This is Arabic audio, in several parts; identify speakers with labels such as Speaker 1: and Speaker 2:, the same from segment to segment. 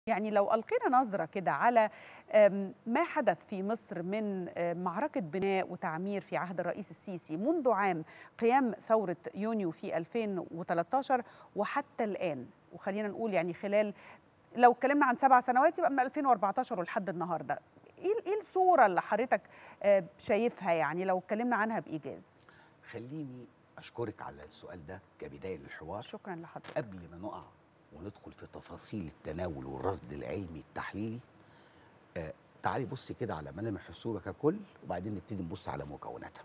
Speaker 1: يعني لو ألقينا نظرة كده على ما حدث في مصر من معركة بناء وتعمير في عهد الرئيس السيسي منذ عام قيام ثورة يونيو في 2013 وحتى الآن، وخلينا نقول يعني خلال لو اتكلمنا عن 7 سنوات يبقى من 2014 ولحد النهارده، إيه الصورة اللي حضرتك شايفها يعني لو اتكلمنا عنها بإيجاز؟
Speaker 2: خليني أشكرك على السؤال ده كبداية للحوار.
Speaker 1: شكرا لحضرتك.
Speaker 2: قبل ما نقع وندخل في تفاصيل التناول والرصد العلمي التحليلي، تعالي بصي كده على ملامح الصورة ككل وبعدين نبتدي نبص على مكوناتها.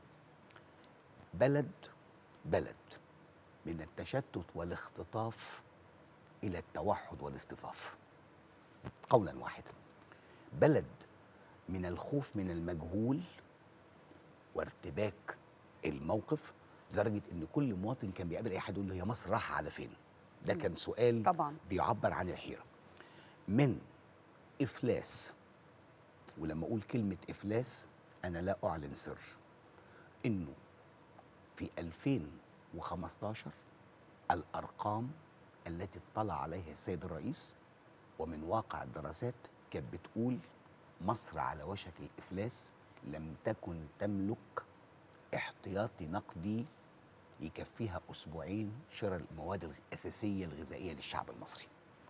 Speaker 2: بلد من التشتت والاختطاف إلى التوحد والاصطفاف، قولا واحدا. بلد من الخوف من المجهول وارتباك الموقف لدرجه ان كل مواطن كان بيقابل اي حد يقول له هي مصر رايحه على فين؟ ده كان سؤال
Speaker 1: طبعا
Speaker 2: بيعبر عن الحيره. من افلاس، ولما اقول كلمه افلاس انا لا اعلن سر انه في 2015 الارقام التي اطلع عليها السيد الرئيس ومن واقع الدراسات كانت بتقول مصر على وشك الافلاس، لم تكن تملك احتياطي نقدي يكفيها أسبوعين شراء المواد الأساسية الغذائية للشعب المصري.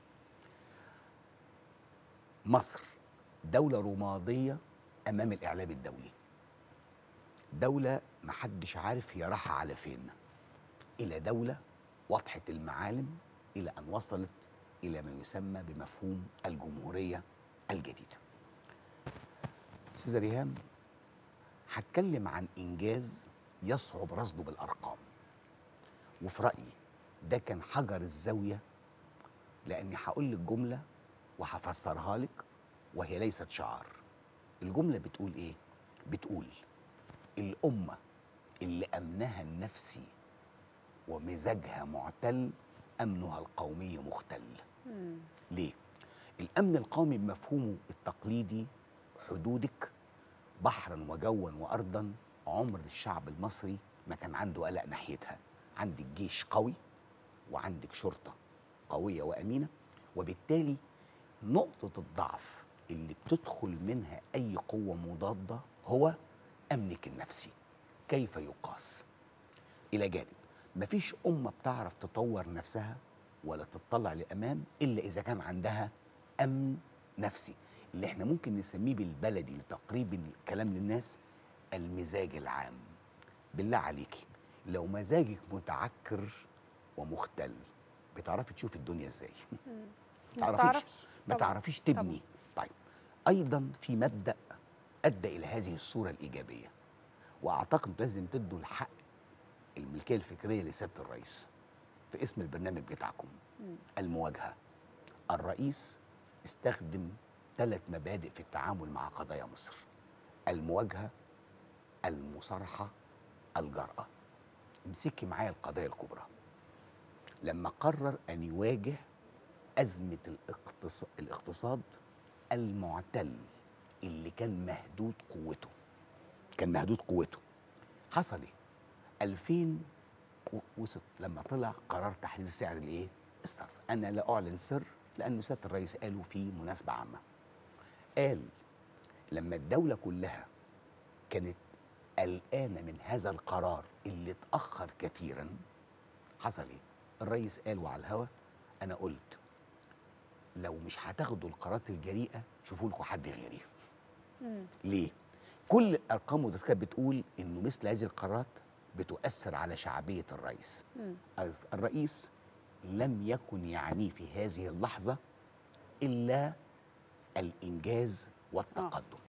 Speaker 2: مصر دولة رمادية أمام الإعلام الدولي، دولة محدش عارف هي رايحة على فين، إلى دولة واضحة المعالم إلى أن وصلت إلى ما يسمى بمفهوم الجمهورية الجديدة. أستاذة ريهام، هتكلم عن إنجاز يصعب رصده بالأرقام، وفي رأيي ده كان حجر الزاوية، لأني هقول لك جملة وهفسرها لك وهي ليست شعار. الجملة بتقول إيه؟ بتقول الأمة اللي أمنها النفسي ومزاجها معتل أمنها القومي مختل. ليه؟ الأمن القومي بمفهومه التقليدي حدودك بحرا وجوا وأرضا، عمر الشعب المصري ما كان عنده قلق ناحيتها. عندك جيش قوي وعندك شرطة قوية وأمينة، وبالتالي نقطة الضعف اللي بتدخل منها أي قوة مضادة هو أمنك النفسي. كيف يقاس؟ إلى جانب مفيش أمة بتعرف تطور نفسها ولا تطلع لأمام إلا إذا كان عندها أمن نفسي، اللي احنا ممكن نسميه بالبلدي لتقريب الكلام للناس المزاج العام. بالله عليكي، لو مزاجك متعكر ومختل بتعرفي تشوفي الدنيا ازاي؟ ما تعرفيش تبني. طيب، ايضا في مبدأ ادى الى هذه الصورة الايجابية، واعتقد لازم تدوا الحق الملكية الفكرية لسيادة الرئيس في اسم البرنامج بتاعكم. المواجهة. الرئيس استخدم 3 مبادئ في التعامل مع قضايا مصر: المواجهة، المصارحة، الجرأة. امسكي معايا القضايا الكبرى. لما قرر أن يواجه أزمة الاقتصاد المعتل اللي كان مهدود قوته، حصل ايه؟ 2006 لما طلع قرار تحرير سعر الايه؟ الصرف. انا لا اعلن سر لانه سياده الرئيس قاله في مناسبه عامه. قال لما الدوله كلها كانت قلقانه من هذا القرار اللي اتاخر كثيرا، حصل ايه؟ الرئيس قال وعلى الهوا انا قلت لو مش هتاخدوا القرارات الجريئه شوفوا لكم حد غيري. ليه؟ كل الارقام والدراسات بتقول انه مثل هذه القرارات بتؤثر على شعبيه الرئيس. الرئيس لم يكن يعنيه في هذه اللحظه الا الانجاز والتقدم.